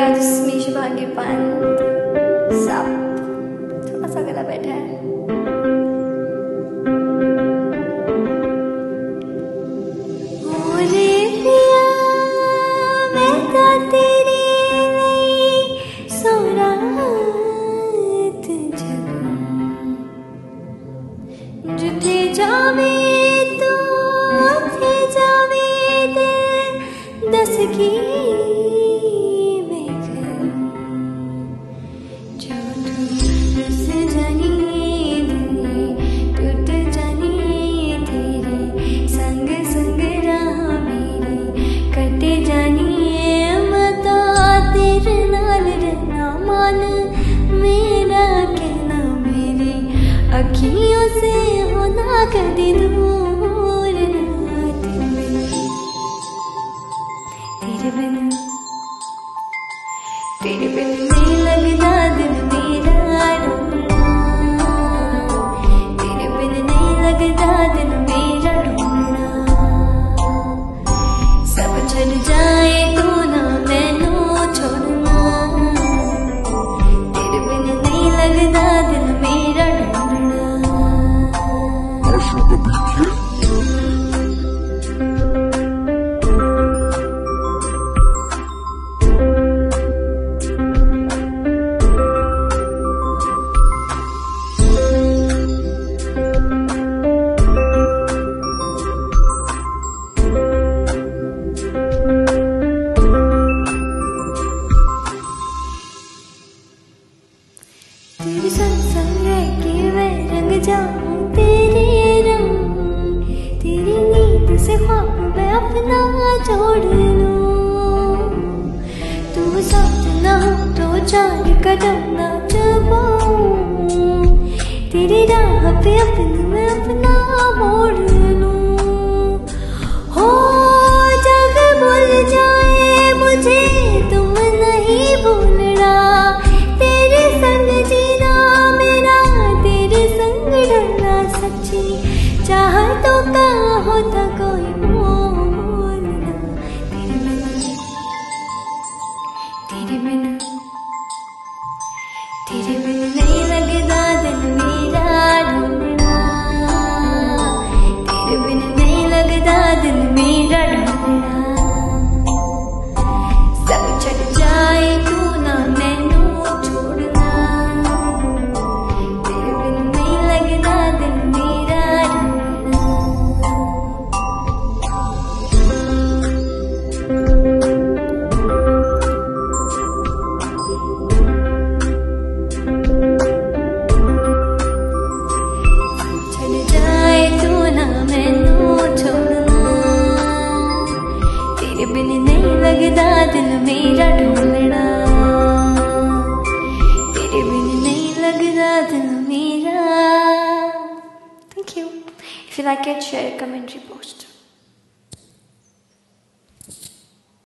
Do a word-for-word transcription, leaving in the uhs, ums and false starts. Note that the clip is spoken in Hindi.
आज मीश भाग्य पंत सब थोड़ा सा गला बैठा है। ओरे पिया मैं तो तेरे लिए सो रात जगूं, जिथे जावे तो उथे जावे दिल दस की अखियों से होना कभी दूर ना तेरे बिन, तेरे बिन नहीं लगता दिल मेरा ढूंढना, तेरे बिन नहीं लगता दिल मेरा ढूंढना। सब छड़ जाए तो ना मैनू छोड़ना, तेरे बिन नहीं लगता दिल मेरा ढूंढना। तेरे संग संग रह के मैं रंग जाऊं तेरे रंग, तेरी नींद से ख्वाब मैं अपना जोड़ लूं। तू साथ ना हो तो चार कदम ना चल पाऊं, तेरी राह पे अपनी मैं अपना मोड़ लूं। हो जग भूल जाए मुझे तुम नहीं भूलना, तेरे संग चाहतों का होता कोई मोल ना। तेरे बिन, तेरे बिन, तेरे बिन नहीं लगता दिल मेरा ढूंढना, तेरे बिन नहीं लगता दिल मेरा ढूंढना। सब छड़ जाए तू ना मैनू छोड़ना, तेरे बिन नहीं लगता दिल मेरा। तेरे बिन नहीं लगता दिल मेरा ढूंढना, तेरे बिन नहीं लगता दिल मेरा। Thank you. If you like it, share, comment, repost.